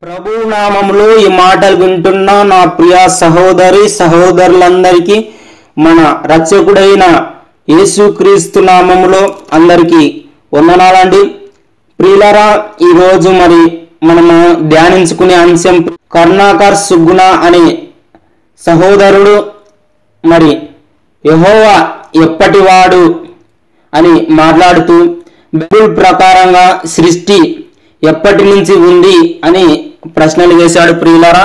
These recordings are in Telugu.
ప్రభు నామములో ఈ మాటలు వింటున్న నా ప్రియ సహోదరి సహోదరులందరికీ మన రక్షకుడైన యేసుక్రీస్తు నామములో అందరికీ వందనాలండి. ప్రియులారా, ఈరోజు మనము ధ్యానించుకునే అంశం కరుణాకర్ సుగ్గుణ అనే సహోదరుడు యెహోవా ఎప్పటివాడు అని మాట్లాడుతూ బైబిల్ ప్రకారంగా సృష్టి ఎప్పటి నుంచి ఉంది అని ప్రశ్నలు వేశాడు. ప్రియులారా,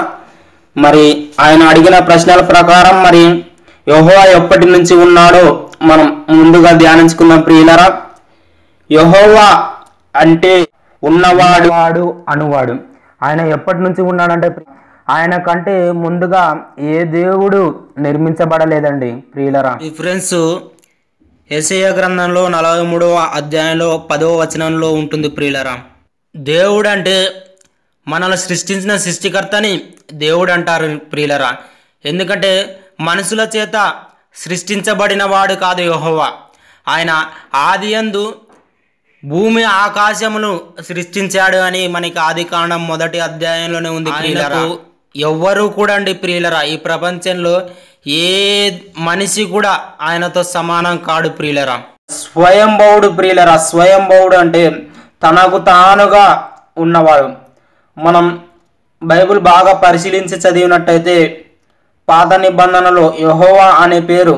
ఆయన అడిగిన ప్రశ్నల ప్రకారం యెహోవా ఎప్పటి నుంచి ఉన్నాడో మనం ముందుగా ధ్యానించుకున్నాం. ప్రియులారా, యెహోవా అంటే ఉన్నవాడు అనువాడు. ఆయన ఎప్పటి నుంచి ఉన్నాడంటే ఆయన కంటే ముందుగా ఏ దేవుడు నిర్మించబడలేదండి. ప్రియులారా, ఈ ఫ్రెండ్స్ యెషయా గ్రంథంలో 43వ అధ్యాయంలో 10వ వచనంలో ఉంటుంది. ప్రియులారా, దేవుడు అంటే మనల్ని సృష్టించిన సృష్టికర్తని దేవుడు అంటారు. ప్రియులరా, ఎందుకంటే మనుషుల చేత సృష్టించబడిన వాడు కాదు యెహోవా. ఆయన ఆదియందు భూమి ఆకాశమును సృష్టించాడు అని మనకి ఆదికాండం 1వ అధ్యాయంలోనే ఉంది. ప్రియులరా, ఎవ్వరూ కూడా అండి ప్రియులరా, ఈ ప్రపంచంలో ఏ మనిషి కూడా ఆయనతో సమానం కాడు. ప్రియులరా, స్వయంభవుడు. ప్రియులరా, స్వయంభవుడు అంటే తనకు తానుగా ఉన్నవాడు. మనం బైబిల్ బాగా పరిశీలించి చదివినట్టయితే పాత నిబంధనలో యెహోవా అనే పేరు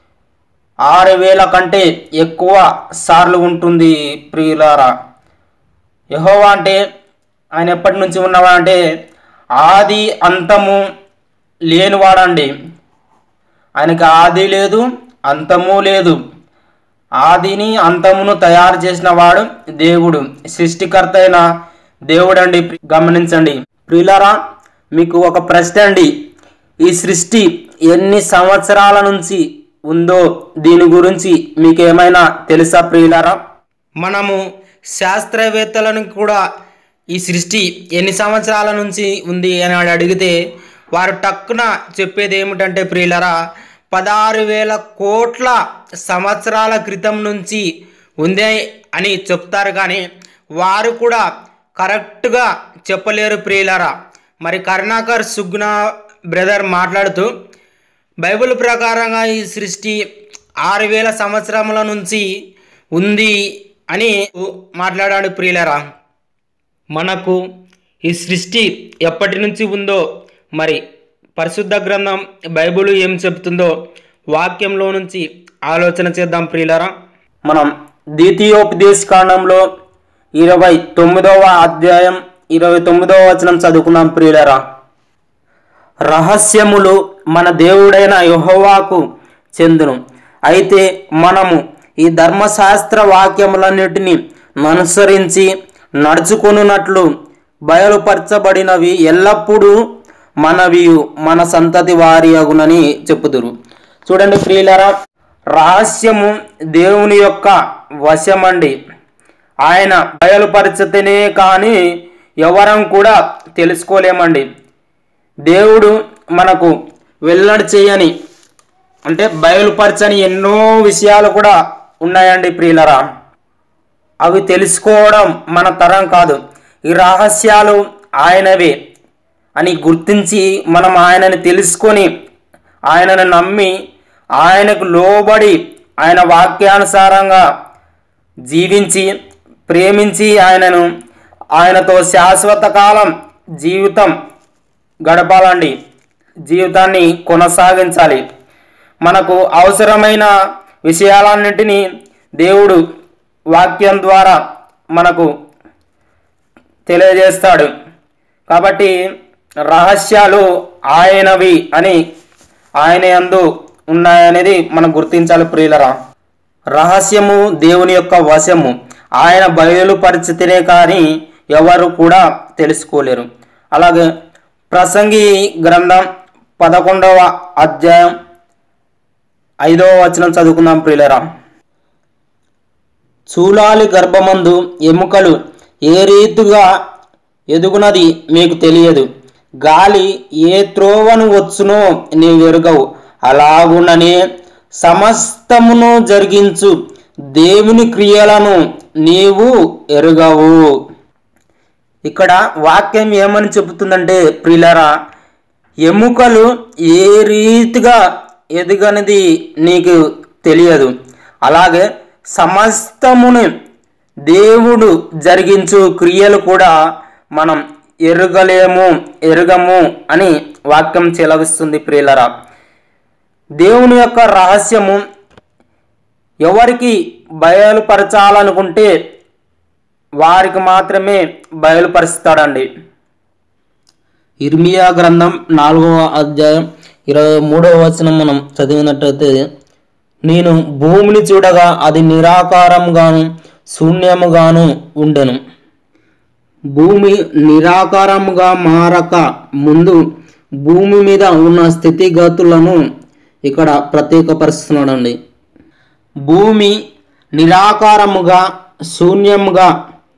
6000 కంటే ఎక్కువ సార్లు ఉంటుంది. ప్రియులారా, యెహోవా అంటే ఆయన ఎప్పటి నుంచి ఉన్నవాడంటే ఆది అంతము లేనివాడండి. ఆయనకి ఆది లేదు, అంతము లేదు. ఆదిని అంతమును తయారు చేసిన వాడు దేవుడు, సృష్టికర్త అయిన దేవుడు అండి. గమనించండి ప్రియులారా, మీకు ఒక ప్రశ్న అండి. ఈ సృష్టి ఎన్ని సంవత్సరాల నుంచి ఉందో దీని గురించి మీకు ఏమైనా తెలుసా? ప్రియులారా, మనము శాస్త్రవేత్తలను కూడా ఈ సృష్టి ఎన్ని సంవత్సరాల నుంచి ఉంది అని అడిగితే వారు టక్కున చెప్పేది ఏమిటంటే ప్రియులారా, 16,000 కోట్ల సంవత్సరాల క్రితం నుంచి ఉంది అని చెప్తారు. కానీ వారు కూడా కరెక్ట్గా చెప్పలేరు. ప్రియులారా, కరుణాకర్ సుగ్గుణ బ్రదర్ మాట్లాడుతూ బైబిల్ ప్రకారంగా ఈ సృష్టి 6,000 సంవత్సరముల నుంచి ఉంది అని మాట్లాడాడు. ప్రియులారా, మనకు ఈ సృష్టి ఎప్పటి నుంచి ఉందో పరిశుద్ధ గ్రంథం బైబిల్ ఏం చెప్తుందో వాక్యంలో నుంచి ఆలోచన చేద్దాం. ప్రియులారా, మనం ద్వితీయోపదేశ కాండంలో 29వ అధ్యాయం 29వ వచనం చదువుకున్నాం. ప్రియులారా, రహస్యములు మన దేవుడైన యెహోవాకు చెందును. అయితే మనము ఈ ధర్మశాస్త్ర వాక్యములన్నిటినీ అనుసరించి నడుచుకొనున్నట్లు బయలుపరచబడినవి ఎల్లప్పుడూ మనవియు మన సంతతి వారి అగునని చెప్పుదురు. చూడండి ప్రియులారా, రహస్యము దేవుని యొక్క వశమండి. ఆయన బయలుపరిచితేనే కానీ ఎవరం కూడా తెలుసుకోలేమండి. దేవుడు మనకు వెల్లడి చేయని అంటే బయలుపరచని ఎన్నో విషయాలు కూడా ఉన్నాయండి. ప్రియులారా, అవి తెలుసుకోవడం మన తరం కాదు. ఈ రహస్యాలు ఆయనవే అని గుర్తించి మనం ఆయనని తెలుసుకొని ఆయనను నమ్మి ఆయనకు లోబడి ఆయన వాక్యానుసారంగా జీవించి ప్రేమించి ఆయనతో శాశ్వత కాలం జీవితం గడపాలండి. జీవితాన్ని కొనసాగించాలి. మనకు అవసరమైన విషయాలన్నింటినీ దేవుడు వాక్యం ద్వారా మనకు తెలియజేస్తాడు. కాబట్టి రహస్యాలు ఆయనవి అని ఆయన యందు ఉన్నాయనేది మనం గుర్తించాలి. ప్రియులరా, రహస్యము దేవుని యొక్క వశము. ఆయన బయలుపరిచితేనే కానీ ఎవరు కూడా తెలుసుకోలేరు. అలాగే ప్రసంగి గ్రంథం 11వ అధ్యాయం 5వ వచనం చదువుకుందాం. ప్రియులరా, చూలాలి గర్భమందు ఎముకలు ఏ రీతిగా ఎదుగునది మీకు తెలియదు. గాలి ఏ త్రోవను వచ్చునో నీవు ఎరుగవు. అలాగుననే సమస్తమును జరిగించు దేవుని క్రియలను నీవు ఎరుగవు. ఇక్కడ వాక్యం ఏమని చెబుతుందంటే ప్రియులారా, ఎముకలు ఏ రీతిగా ఎదుగనిది నీకు తెలియదు, అలాగే సమస్తమును దేవుడు జరిగించు క్రియలు కూడా మనం ఎరగము అని వాక్యం చెలవిస్తుంది ప్రియులారా. దేవుని యొక్క రహస్యము ఎవరికి బయలుపరచాలనుకుంటే వారికి మాత్రమే బయలుపరుస్తాడండి. ఇర్మియా గ్రంథం 4వ అధ్యాయం 23వ వచనం మనం చదివినట్లయితే, నేను భూమిని చూడగా అది నిరాకారంగాను శూన్యముగాను ఉండెను. భూమి నిరాకారముగా మారక ముందు భూమి మీద ఉన్న స్థితిగతులను ఇక్కడ ప్రత్యేకపరుస్తున్నాడండి. భూమి నిరాకారముగా శూన్యముగా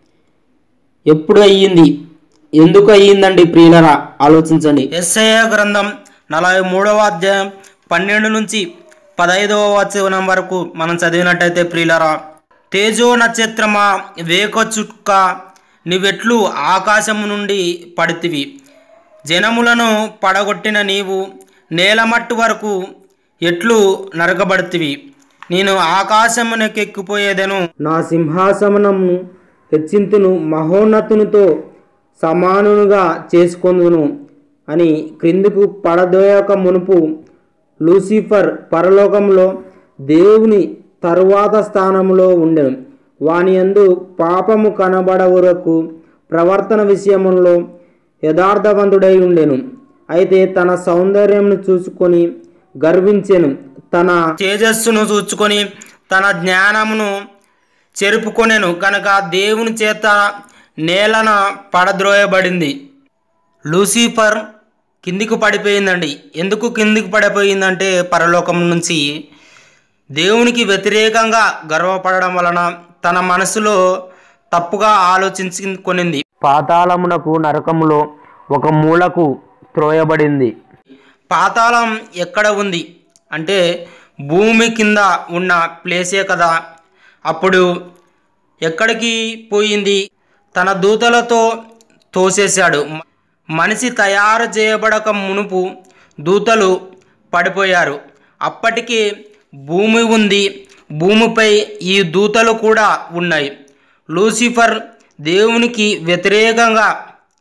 ఎప్పుడు అయ్యింది, ఎందుకు అయ్యిందండి ప్రియులరా? ఆలోచించండి. యెషయా గ్రంథం 43వ అధ్యాయం 12 నుంచి 15వ వచనం వరకు మనం చదివినట్టయితే ప్రియులరా, తేజో నక్షత్రమా వేక చుక్క నీవెట్లు ఆకాశము నుండి పడితివి, జనములను పడగొట్టిన నీవు నేలమట్టు వరకు ఎట్లు నరకబడితివి. నేను ఆకాశమునకెక్కిపోయేదను, నా సింహాసనము హెచ్చింతును, మహోన్నతునితో సమానుగా చేసుకొందును అని క్రిందికు పడదోయక మునుపు లూసిఫర్ పరలోకంలో దేవుని తరువాత స్థానంలో ఉండెను. వాని యందు పాపము కనబడ వరకు ప్రవర్తన విషయములో యథార్థవంతుడై ఉండెను. అయితే తన సౌందర్యమును చూసుకొని గర్వించెను, తన తేజస్సును చూచుకొని తన జ్ఞానమును చెరుపుకొనెను కనుక దేవుని చేత నేలన పడద్రోయబడింది. లూసిఫర్ కిందికి పడిపోయిందండి. ఎందుకు కిందికి పడిపోయిందంటే పరలోకం నుంచి దేవునికి వ్యతిరేకంగా గర్వపడడం వలన తన మనసులో తప్పుగా ఆలోచించుకొనింది. పాతాళమునకు నరకములో ఒక మూలకు త్రోయబడింది. పాతాళం ఎక్కడ ఉంది అంటే భూమి కింద ఉన్న ప్లేసే కదా. అప్పుడు ఎక్కడికి పోయింది? తన దూతలతో తోసేశాడు. మనిషి తయారు చేయబడక మునుపు దూతలు పడిపోయారు. అప్పటికి భూమి ఉంది, భూమిపై ఈ దూతలు కూడా ఉన్నాయి. లూసిఫర్ దేవునికి వ్యతిరేకంగా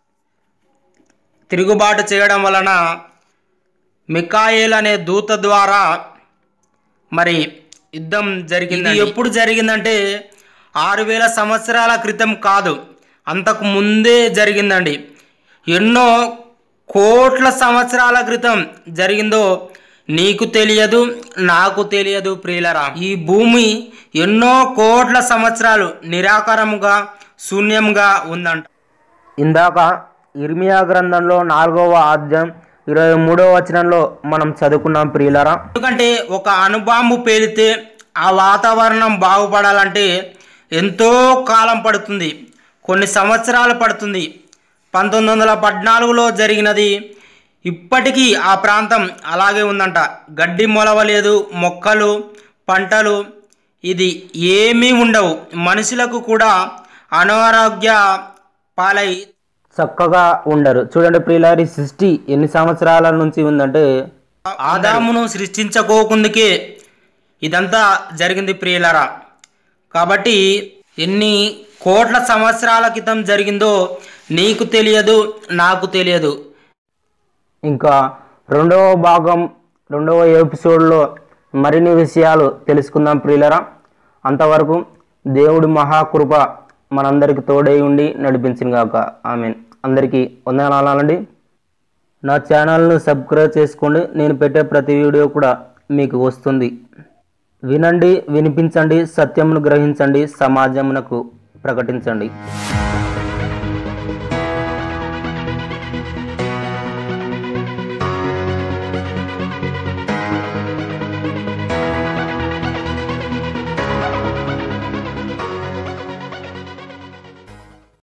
తిరుగుబాటు చేయడం వలన మికాయేల్ అనే దూత ద్వారా మరి యుద్ధం జరిగింది. ఎప్పుడు జరిగిందంటే 6000 సంవత్సరాల క్రితం కాదు, అంతకు ముందే జరిగిందండి. ఎన్నో కోట్ల సంవత్సరాల క్రితం జరిగిందో నీకు తెలియదు, నాకు తెలియదు ప్రియులరా. ఈ భూమి ఎన్నో కోట్ల సంవత్సరాలు నిరాకారముగా శూన్యంగా ఉందంట. ఇందాక ఇర్మియా గ్రంథంలో 4వ అధ్యాయం 23వ వచనంలో మనం చదువుకున్నాం ప్రియులరా. ఎందుకంటే ఒక అణుబాంబు పేలితే ఆ వాతావరణం బాగుపడాలంటే ఎంతో కాలం పడుతుంది, కొన్ని సంవత్సరాలు పడుతుంది. 1914లో జరిగినది. ఇప్పటికీ ఆ ప్రాంతం అలాగే ఉందంట. గడ్డి మొలవలేదు, మొక్కలు పంటలు ఇది ఏమీ ఉండవు. మనుషులకు కూడా అనారోగ్య పాలై చక్కగా ఉండరు. చూడండి ప్రియులారి, సృష్టి ఎన్ని సంవత్సరాల నుంచి ఉందంటే ఆదామును సృష్టించుకోకుందుకే ఇదంతా జరిగింది ప్రియులారా. కాబట్టి ఎన్ని కోట్ల సంవత్సరాల క్రితం జరిగిందో నీకు తెలియదు, నాకు తెలియదు. ఇంకా రెండవ ఎపిసోడ్లో మరిన్ని విషయాలు తెలుసుకుందాం ప్రియులరా. అంతవరకు దేవుడి మహాకృప మనందరికి తోడై ఉండి నడిపించిన గాక. ఆమెన్. అందరికీ వందనాలండి. నా ఛానల్ను సబ్స్క్రైబ్ చేసుకోండి. నేను పెట్టే ప్రతి వీడియో కూడా మీకు వస్తుంది. వినండి, వినిపించండి, సత్యమును గ్రహించండి, సమాజమునకు ప్రకటించండి.